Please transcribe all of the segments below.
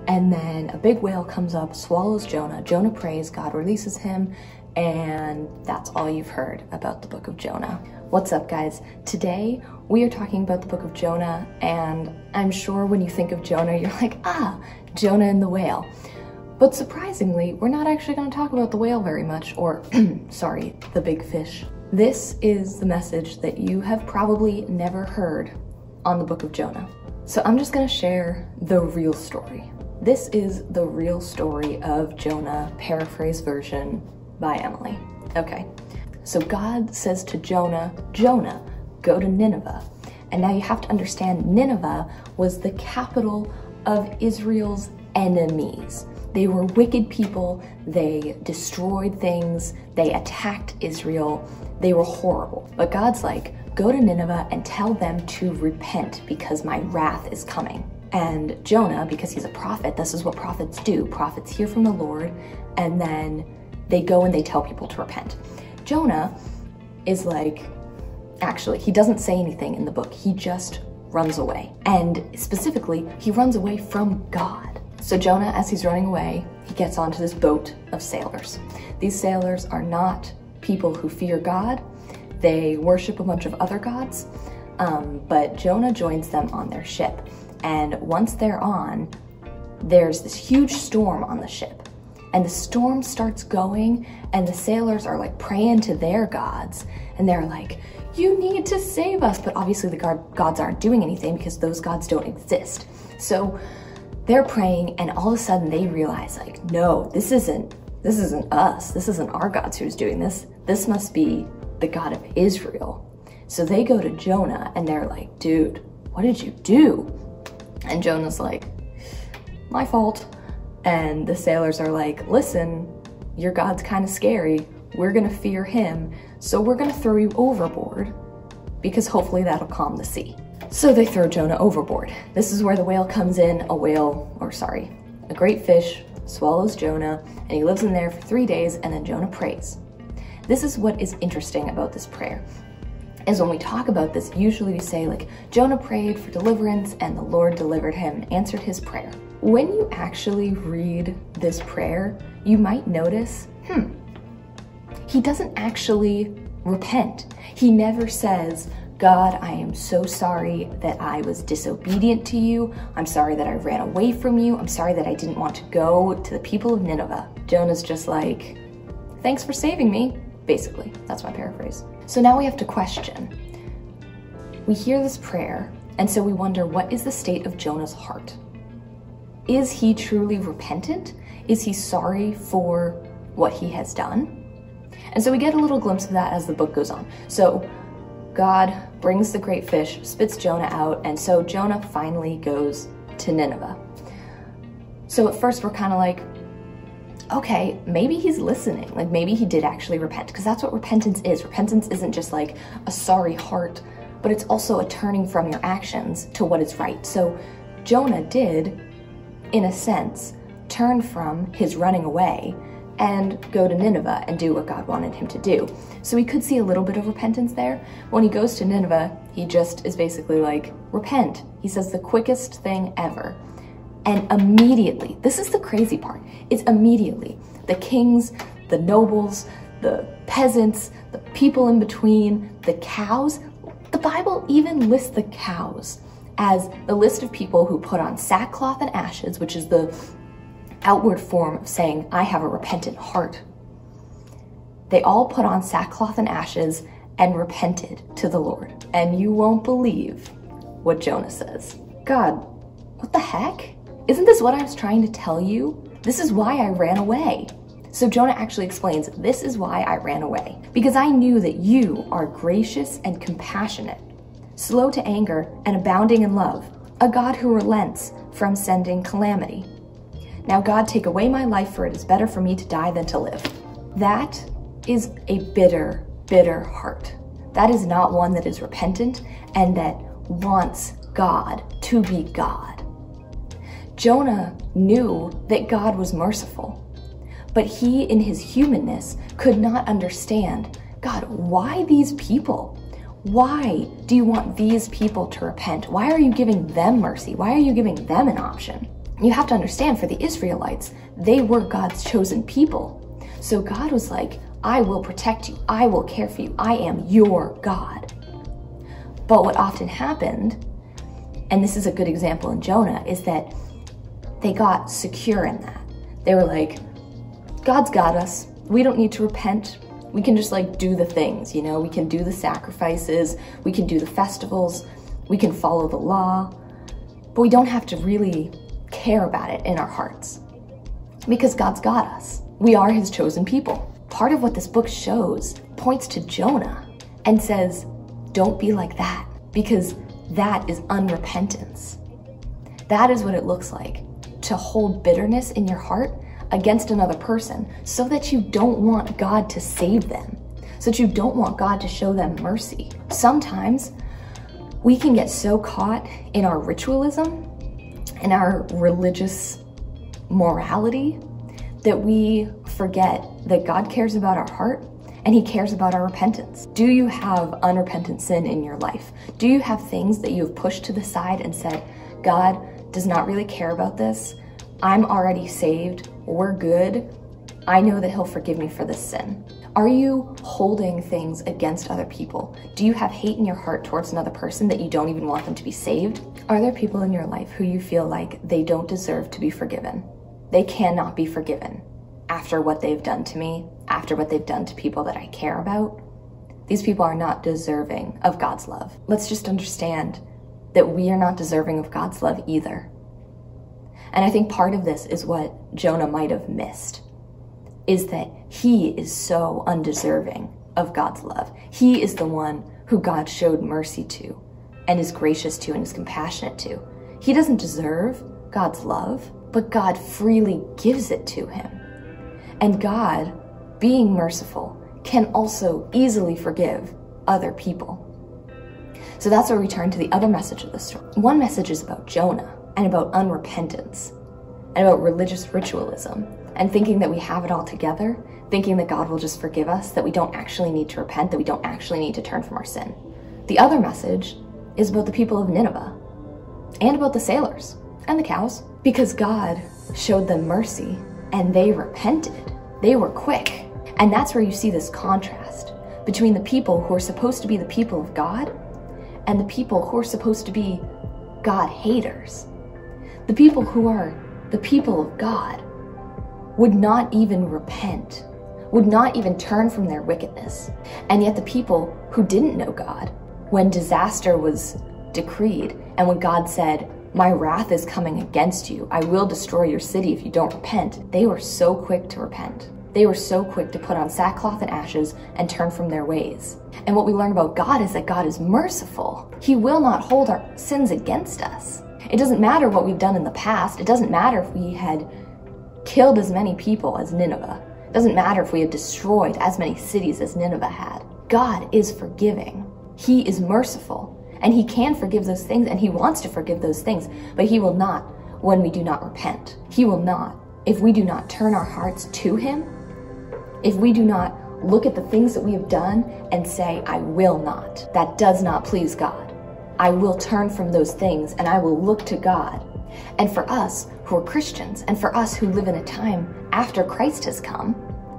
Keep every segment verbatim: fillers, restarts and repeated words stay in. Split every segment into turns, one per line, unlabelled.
And then a big whale comes up, swallows Jonah. Jonah prays, God releases him, and that's all you've heard about the book of Jonah. What's up, guys? Today we are talking about the book of Jonah, and I'm sure when you think of Jonah, you're like, ah, Jonah and the whale. But surprisingly, we're not actually going to talk about the whale very much, or sorry, the big fish. This is the message that you have probably never heard on the book of Jonah. So I'm just going to share the real story. This is the real story of Jonah, paraphrase version by Emily. Okay, so God says to Jonah, Jonah, go to Nineveh. And now you have to understand, Nineveh was the capital of Israel's enemies. They were wicked people, they destroyed things, they attacked Israel, they were horrible. But God's like, go to Nineveh and tell them to repent because my wrath is coming. And Jonah, because he's a prophet, this is what prophets do. Prophets hear from the Lord, and then they go and they tell people to repent. Jonah is like, actually, he doesn't say anything in the book. He just runs away. And specifically, he runs away from God. So Jonah, as he's running away, he gets onto this boat of sailors. These sailors are not people who fear God. They worship a bunch of other gods, um, but Jonah joins them on their ship. And once they're on, there's this huge storm on the ship. And the storm starts going, and the sailors are like praying to their gods. And they're like, you need to save us. But obviously the god gods aren't doing anything because those gods don't exist. So they're praying, and all of a sudden they realize, like, no, this isn't, this isn't us. This isn't our gods who's doing this. This must be the God of Israel. So they go to Jonah and they're like, dude, what did you do? And Jonah's like, my fault. And the sailors are like, listen, your God's kind of scary. We're gonna fear him. So we're gonna throw you overboard because hopefully that'll calm the sea. So they throw Jonah overboard. This is where the whale comes in. A whale, or sorry, a great fish swallows Jonah, and he lives in there for three days, and then Jonah prays. This is what is interesting about this prayer, is when we talk about this, usually we say like, Jonah prayed for deliverance and the Lord delivered him, answered his prayer. When you actually read this prayer, you might notice, hmm, he doesn't actually repent. He never says, God, I am so sorry that I was disobedient to you. I'm sorry that I ran away from you. I'm sorry that I didn't want to go to the people of Nineveh. Jonah's just like, thanks for saving me. Basically, that's my paraphrase. So now we have to question. We hear this prayer, and so we wonder, what is the state of Jonah's heart? Is he truly repentant? Is he sorry for what he has done? And so we get a little glimpse of that as the book goes on. So God brings the great fish, spits Jonah out, and so Jonah finally goes to Nineveh. So at first we're kind of like, okay, maybe he's listening. Like maybe he did actually repent, because that's what repentance is. Repentance isn't just like a sorry heart, but it's also a turning from your actions to what is right. So Jonah did, in a sense, turn from his running away and go to Nineveh and do what God wanted him to do. So we could see a little bit of repentance there. When he goes to Nineveh, he just is basically like, repent. He says the quickest thing ever. And immediately, this is the crazy part, it's immediately, the kings, the nobles, the peasants, the people in between, the cows, the Bible even lists the cows as the list of people who put on sackcloth and ashes, which is the outward form of saying, I have a repentant heart. They all put on sackcloth and ashes and repented to the Lord. And you won't believe what Jonah says. God, what the heck? Isn't this what I was trying to tell you? This is why I ran away. So Jonah actually explains, this is why I ran away. Because I knew that you are gracious and compassionate, slow to anger and abounding in love, a God who relents from sending calamity. Now God, take away my life, for it is better for me to die than to live. That is a bitter, bitter heart. That is not one that is repentant and that wants God to be God. Jonah knew that God was merciful, but he in his humanness could not understand, God, why these people? Why do you want these people to repent? Why are you giving them mercy? Why are you giving them an option? You have to understand, for the Israelites, they were God's chosen people. So God was like, I will protect you. I will care for you. I am your God. But what often happened, and this is a good example in Jonah, is that they got secure in that. They were like, God's got us. We don't need to repent. We can just like do the things, you know, we can do the sacrifices, we can do the festivals, we can follow the law, but we don't have to really care about it in our hearts because God's got us. We are his chosen people. Part of what this book shows points to Jonah and says, don't be like that, because that is unrepentance. That is what it looks like to hold bitterness in your heart against another person so that you don't want God to save them, so that you don't want God to show them mercy. Sometimes we can get so caught in our ritualism and our religious morality that we forget that God cares about our heart and he cares about our repentance. Do you have unrepentant sin in your life? Do you have things that you have pushed to the side and said, God does not really care about this. I'm already saved. We're good. I know that he'll forgive me for this sin. Are you holding things against other people? Do you have hate in your heart towards another person that you don't even want them to be saved? Are there people in your life who you feel like they don't deserve to be forgiven? They cannot be forgiven after what they've done to me, after what they've done to people that I care about? These people are not deserving of God's love. Let's just understand that we are not deserving of God's love either. And I think part of this is what Jonah might have missed, is that he is so undeserving of God's love. He is the one who God showed mercy to and is gracious to and is compassionate to. He doesn't deserve God's love, but God freely gives it to him. And God, being merciful, can also easily forgive other people. So that's where we turn to the other message of the story. One message is about Jonah and about unrepentance and about religious ritualism and thinking that we have it all together, thinking that God will just forgive us, that we don't actually need to repent, that we don't actually need to turn from our sin. The other message is about the people of Nineveh and about the sailors and the cows, because God showed them mercy and they repented. They were quick. And that's where you see this contrast between the people who are supposed to be the people of God and the people who are supposed to be God haters. The people who are the people of God would not even repent, would not even turn from their wickedness. And yet the people who didn't know God, when disaster was decreed and when God said, my wrath is coming against you, I will destroy your city if you don't repent, they were so quick to repent. They were so quick to put on sackcloth and ashes and turn from their ways. And what we learn about God is that God is merciful. He will not hold our sins against us. It doesn't matter what we've done in the past. It doesn't matter if we had killed as many people as Nineveh. It doesn't matter if we had destroyed as many cities as Nineveh had. God is forgiving. He is merciful. And he can forgive those things, and he wants to forgive those things, but he will not when we do not repent. He will not if we do not turn our hearts to him, if we do not look at the things that we have done and say, I will not. That does not please God. I will turn from those things and I will look to God. And for us who are Christians, and for us who live in a time after Christ has come,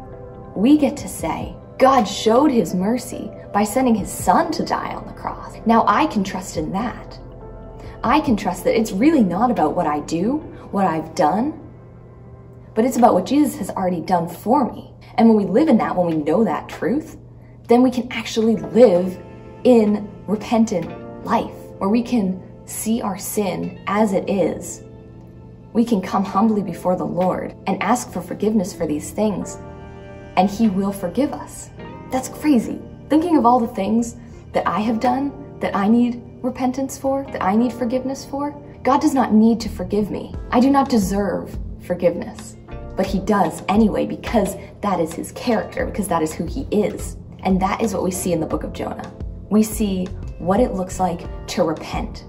we get to say, God showed his mercy by sending his son to die on the cross. Now I can trust in that. I can trust that it's really not about what I do, what I've done, but it's about what Jesus has already done for me. And when we live in that, when we know that truth, then we can actually live in repentant life, where we can see our sin as it is. We can come humbly before the Lord and ask for forgiveness for these things, and he will forgive us. That's crazy. Thinking of all the things that I have done, that I need repentance for, that I need forgiveness for, God does not need to forgive me. I do not deserve forgiveness, but he does anyway, because that is his character, because that is who he is. And that is what we see in the book of Jonah. We see what it looks like to repent.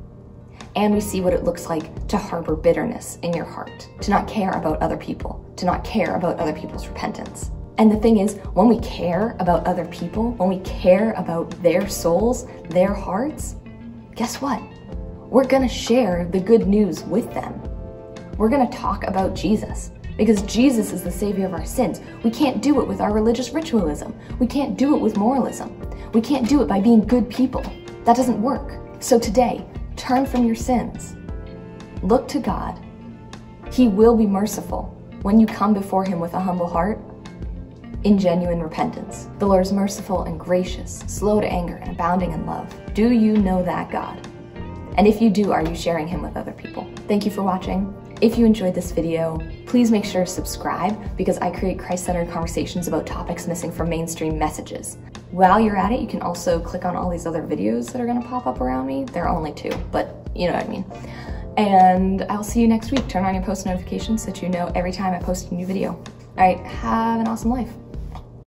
And we see what it looks like to harbor bitterness in your heart, to not care about other people, to not care about other people's repentance. And the thing is, when we care about other people, when we care about their souls, their hearts, guess what? We're gonna share the good news with them. we're gonna talk about Jesus. Because Jesus is the savior of our sins. We can't do it with our religious ritualism. We can't do it with moralism. We can't do it by being good people. That doesn't work. So today, turn from your sins. Look to God. He will be merciful when you come before him with a humble heart in genuine repentance. The Lord is merciful and gracious, slow to anger and abounding in love. Do you know that God? And if you do, are you sharing him with other people? Thank you for watching. If you enjoyed this video, please make sure to subscribe because I create Christ-centered conversations about topics missing from mainstream messages. While you're at it, you can also click on all these other videos that are gonna pop up around me. There are only two, but you know what I mean. And I'll see you next week. Turn on your post notifications so that you know every time I post a new video. All right, have an awesome life.